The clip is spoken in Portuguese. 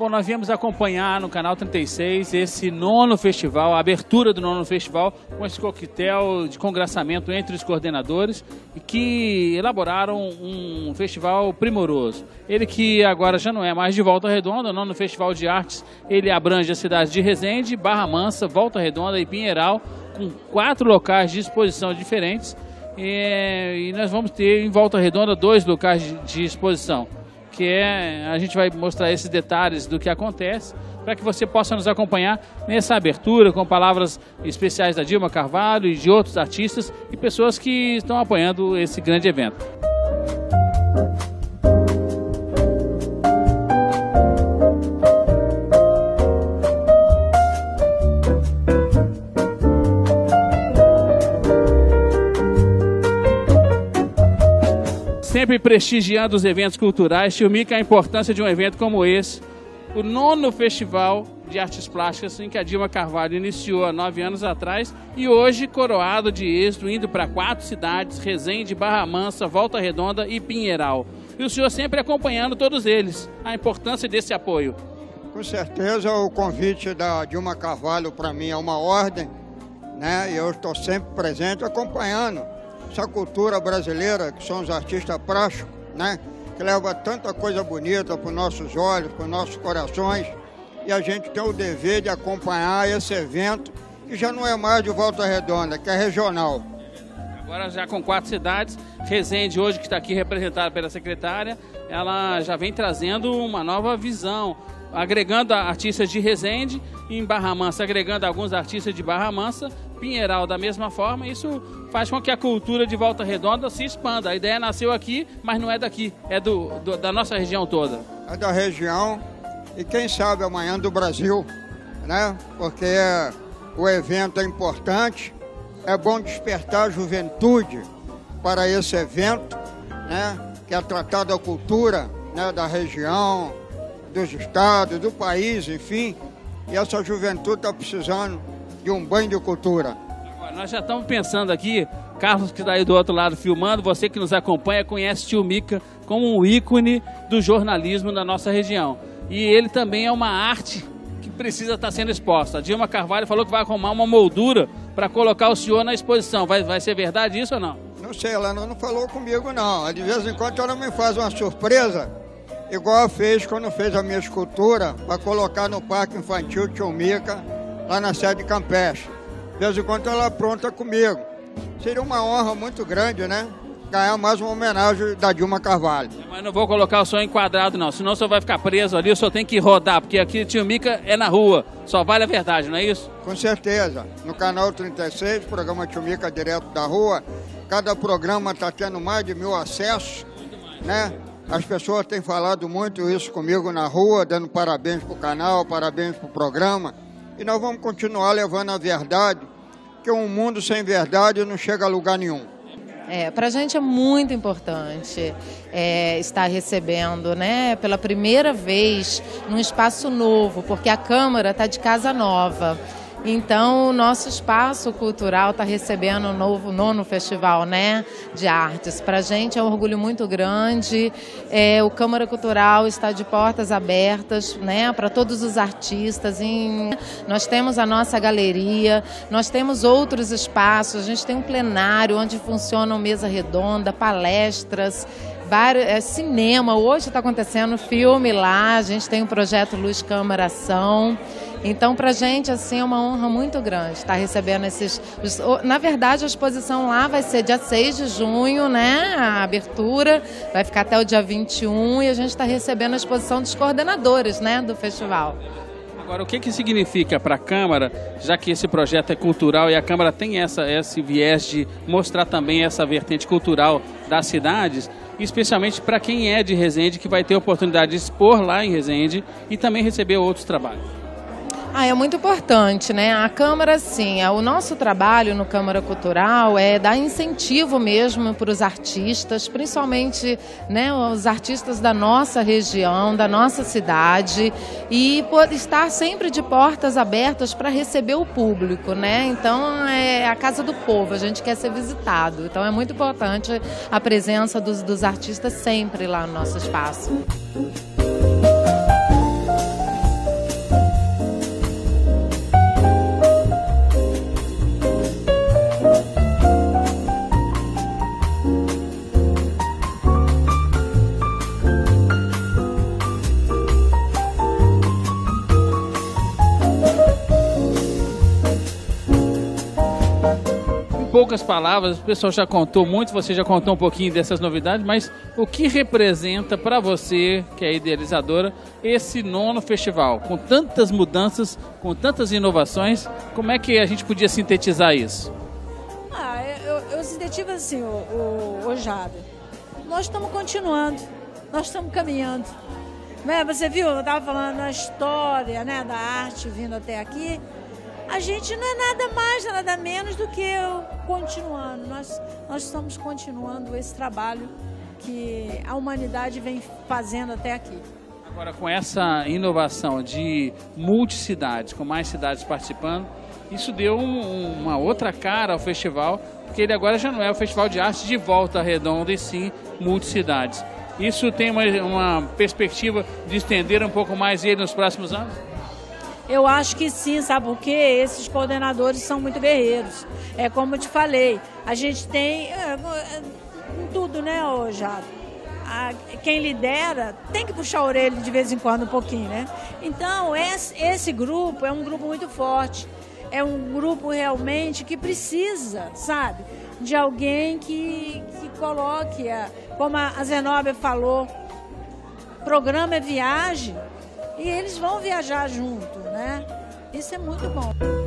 Bom, nós viemos acompanhar no Canal 36 esse 9º festival, a abertura do 9º festival, com esse coquetel de congraçamento entre os coordenadores e que elaboraram um festival primoroso. Ele que agora já não é mais de Volta Redonda, o 9º Festival de Artes, ele abrange as cidades de Resende, Barra Mansa, Volta Redonda e Pinheiral, com 4 locais de exposição diferentes. E nós vamos ter em Volta Redonda 2 locais de exposição, que a gente vai mostrar esses detalhes do que acontece, para que você possa nos acompanhar nessa abertura, com palavras especiais da Dilma Carvalho e de outros artistas e pessoas que estão apoiando esse grande evento. Sempre prestigiando os eventos culturais, Tio Mica, a importância de um evento como esse, o 9º Festival de Artes Plásticas, em que a Dilma Carvalho iniciou há 9 anos atrás, e hoje coroado de êxito, indo para 4 cidades, Resende, Barra Mansa, Volta Redonda e Pinheiral. E o senhor sempre acompanhando todos eles, a importância desse apoio. Com certeza o convite da Dilma Carvalho para mim é uma ordem, né? E eu estou sempre presente acompanhando essa cultura brasileira, que são os artistas plásticos, né? Que leva tanta coisa bonita para os nossos olhos, para os nossos corações, e a gente tem o dever de acompanhar esse evento, que já não é mais de Volta Redonda, que é regional. Agora já com 4 cidades, Resende hoje, que está aqui representada pela secretária, ela já vem trazendo uma nova visão, agregando artistas de Resende, em Barra Mansa agregando alguns artistas de Barra Mansa, Pinheiral da mesma forma. Isso faz com que a cultura de Volta Redonda se expanda. A ideia nasceu aqui, mas não é daqui, é da nossa região toda. É da região e quem sabe amanhã do Brasil, né? Porque o evento é importante, é bom despertar a juventude para esse evento, né? Que é tratar da cultura, né? Da região, dos estados, do país, enfim. E essa juventude está precisando de um banho de cultura. Agora, nós já estamos pensando aqui, Carlos que está aí do outro lado filmando, você que nos acompanha conhece Tio Mica como um ícone do jornalismo da nossa região. E ele também é uma arte que precisa estar sendo exposta. A Dilma Carvalho falou que vai arrumar uma moldura para colocar o senhor na exposição. Vai ser verdade isso ou não? Não sei, ela não falou comigo não. De vez em quando ela me faz uma surpresa, igual ela fez quando fez a minha escultura para colocar no Parque Infantil Tio Mica, lá na sede campestre. De vez em quando ela apronta comigo. Seria uma honra muito grande, né? Ganhar mais uma homenagem da Dilma Carvalho. Mas não vou colocar o senhor enquadrado não, senão o senhor vai ficar preso ali, o senhor tem que rodar, porque aqui Tio Mica é na rua, só vale a verdade, não é isso? Com certeza. No Canal 36, programa Tio Mica direto da rua, cada programa está tendo mais de 1000 acessos, né? As pessoas têm falado muito isso comigo na rua, dando parabéns para o canal, parabéns para o programa. E nós vamos continuar levando a verdade, que um mundo sem verdade não chega a lugar nenhum. Para a gente é muito importante estar recebendo, né, pela primeira vez num espaço novo, porque a Câmara está de casa nova. Então, o nosso espaço cultural está recebendo o 9º Festival, né, de Artes. Para a gente é um orgulho muito grande. O Câmara Cultural está de portas abertas, né, para todos os artistas. Nós temos a nossa galeria, nós temos outros espaços. A gente tem um plenário onde funcionam mesa redonda, palestras, cinema. Hoje está acontecendo filme lá. A gente tem um projeto Luz Câmara Ação. Então, para a gente, assim, é uma honra muito grande estar recebendo Na verdade, a exposição lá vai ser dia 6 de junho, né? A abertura vai ficar até o dia 21 e a gente está recebendo a exposição dos coordenadores, né, do festival. Agora, o que significa para a Câmara, já que esse projeto é cultural e a Câmara tem esse viés de mostrar também essa vertente cultural das cidades, especialmente para quem é de Resende, que vai ter a oportunidade de expor lá em Resende e também receber outros trabalhos? É muito importante, né? A Câmara, sim, o nosso trabalho no Câmara Cultural é dar incentivo mesmo para os artistas, principalmente, né, os artistas da nossa região, da nossa cidade, e estar sempre de portas abertas para receber o público, né? Então, é a casa do povo, a gente quer ser visitado. Então, é muito importante a presença dos artistas sempre lá no nosso espaço. Poucas palavras, o pessoal já contou muito, você já contou um pouquinho dessas novidades, mas o que representa para você, que é idealizadora, esse 9º festival? Com tantas mudanças, com tantas inovações, como é que a gente podia sintetizar isso? Eu sintetizo assim, o Jada. Nós estamos continuando, nós estamos caminhando. Né? Você viu, eu estava falando da história, né, da arte vindo até aqui. A gente não é nada mais, nada menos do que continuando. Nós estamos continuando esse trabalho que a humanidade vem fazendo até aqui. Agora, com essa inovação de multicidades, com mais cidades participando, isso deu uma outra cara ao festival, porque ele agora já não é o Festival de Arte de Volta Redonda, e sim multicidades. Isso tem uma perspectiva de estender um pouco mais ele nos próximos anos? Eu acho que sim, sabe por quê? Esses coordenadores são muito guerreiros. É como eu te falei, a gente tem tudo, né, Jado? Quem lidera tem que puxar a orelha de vez em quando um pouquinho, né? Então, esse grupo é um grupo muito forte. É um grupo realmente que precisa, sabe, de alguém que coloque, como a Zenobia falou, programa é viagem. E eles vão viajar junto, né? Isso é muito bom.